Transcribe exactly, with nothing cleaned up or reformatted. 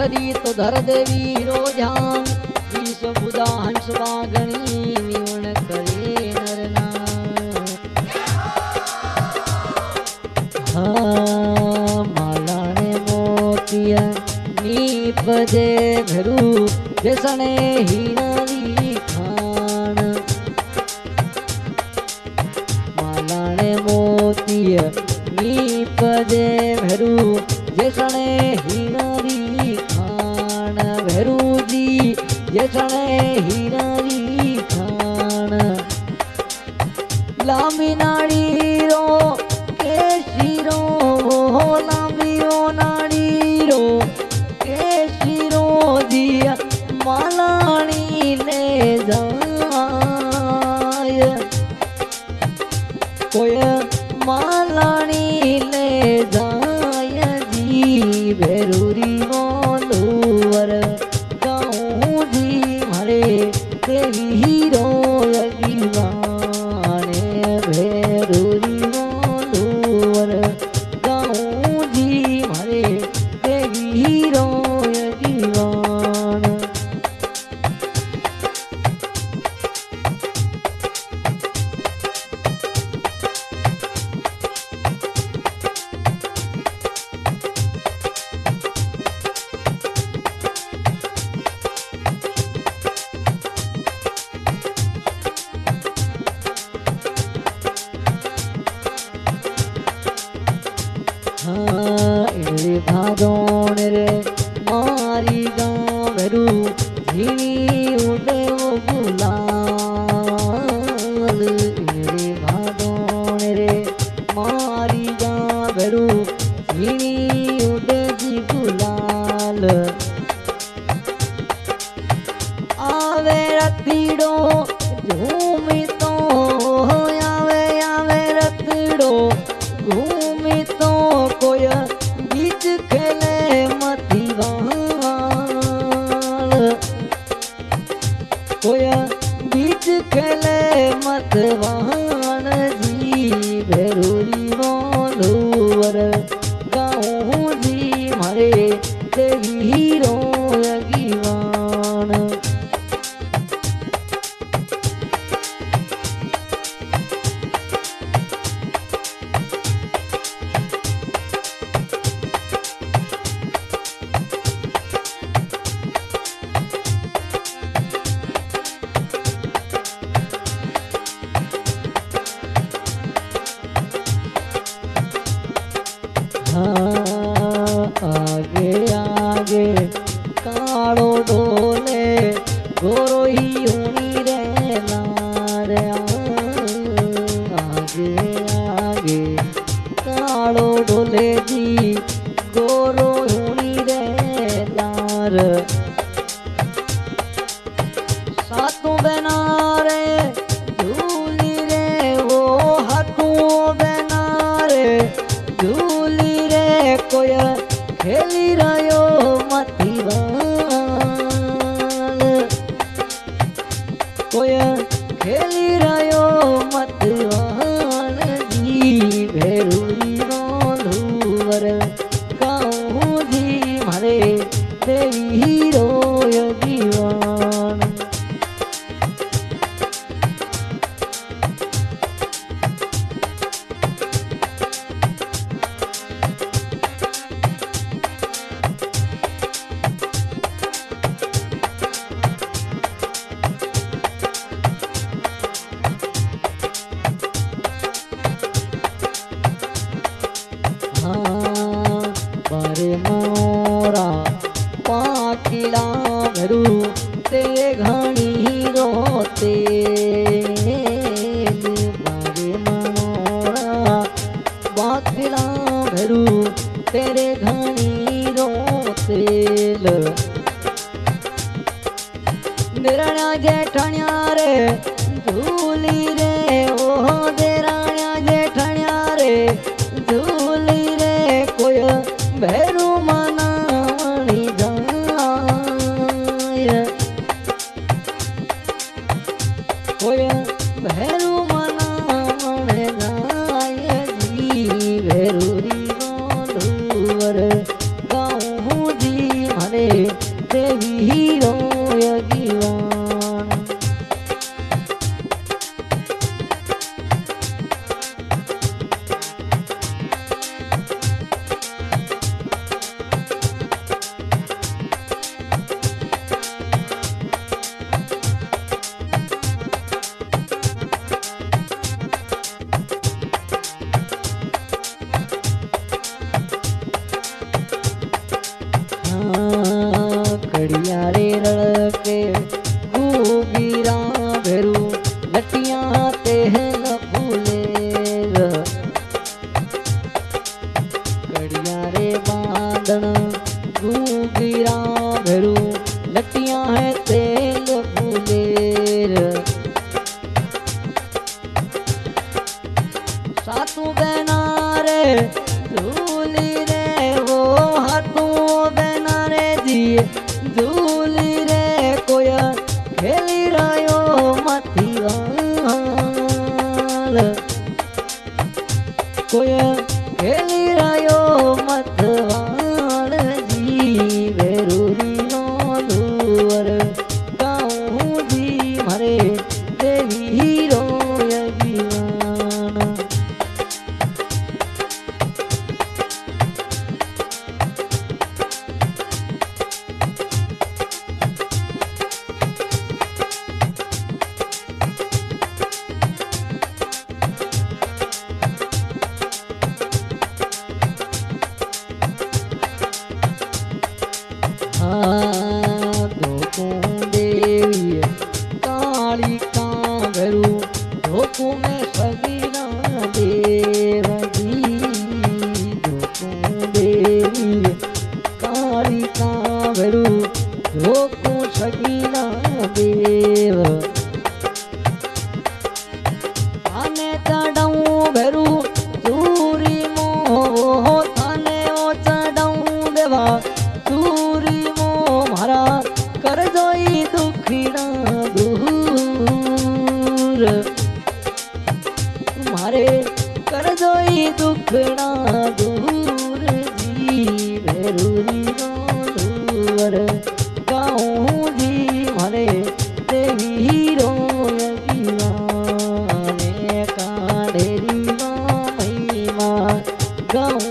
सरी तो धर देवी रो ध्यान ईश बुदा हंस वागणी निवण करे नरना हाँ मालाने मोतिया नीपदे घरू जसने हीनारी खान मालाने मोतिया नीपदे घरू जसने हीनारी खान भैरू जी जसने हीनारी खान लांबी नाड़ी रो केशीरो लांबी ओ नाड़ी रो केशीरो दिया मालानी ले जाय कोई मालानी ले जाय जी भैरूरी बोलूवर गाँव जी मारे देवी हीरो अगिवाने भैरूरी बोलूवर गाँव जी मारे देवी हीरो अगिवान रे भादोण रे मारी गाँवरू झीणी उड़े वो गुलाल रे भादोण रे मारी गाँवरू झीणी उड़े जी गुलाल आवे रतीड़ो झूमी तो आवे आवे रतीड़ो घूमी तो कोई बीच खेले मथीवाल कोई बीच खेले मतवान जी भैरूरी बोलूवर गाँव जी मारे देवी हीरो अगिवान आगे आगे काड़ो डोले गोरो ही होनी रे नार आगे आगे काड़ो डोले जी गोरो होनी रे नार सातों बनारे झूली रे वो हाथों बनारे झूली रे कोई खेली रयो मथीवाल कोई खेली रयो मतवाल जी भैरूरी बोलूवर गाँव जी मारे देवी हीरो अगिवान बारे मोरा पाकिला भरू ते घणी रोते बारे मोरा पाकिला भरू तेरे घणी रोते निरणा जेठण्या रे झूली रे ओ देराण्या जेठण्या रे झूली रे कोई भैरू मनावणी जाय कोई भैरू मनावण जाय जी भैरूरी बोलूवर गाँव जी मारे मारे झूली रे वो हाथों बेना रे जी झूली रे कोया खेली रयो मथीवाल कोया खेली रयो मथवाल जी वेरूरी नो दुवर गाऊं जी मारे देवी हीरो यजीवान देवी काली कांगरू धोकू में सगीना देव जी धोकू देवी काली कांगरू धोकू सगीना देव थाने चढ़ाऊं भरू सूरी मोह थाने ओ चढ़ाऊं देवा सूरी मोह मारा कर जोई दुखीना दूर तुम्हारे कर जोई दुखना दूर जी भेरूरी दूर गाऊं जी मारे देवी हीरो यजीवाने काढ़ेरी महिमा गाऊं